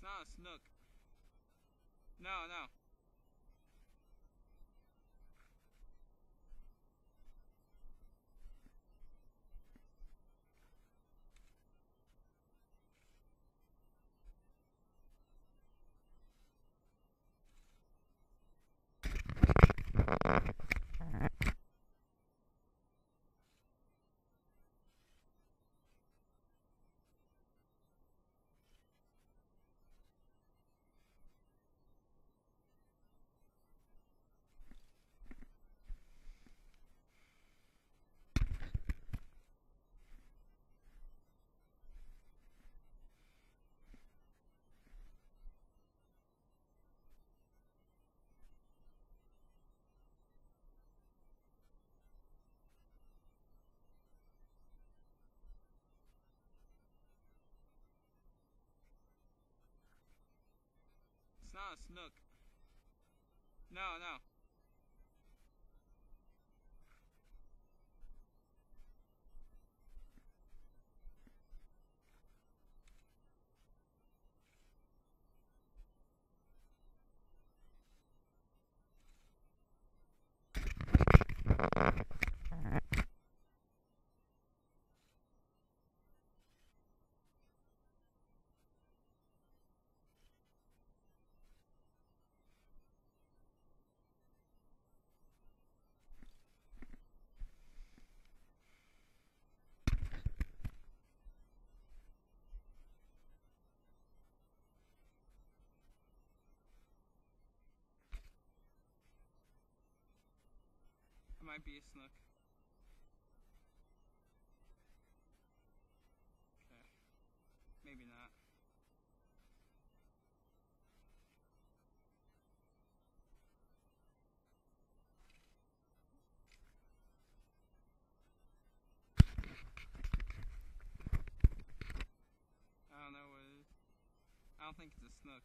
not a snook. No, no. It's not a snook. No, no. It might be a snook. Okay. Maybe not. I don't know what it is. I don't think it's a snook.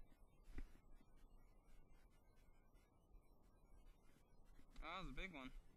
Oh, that was a big one.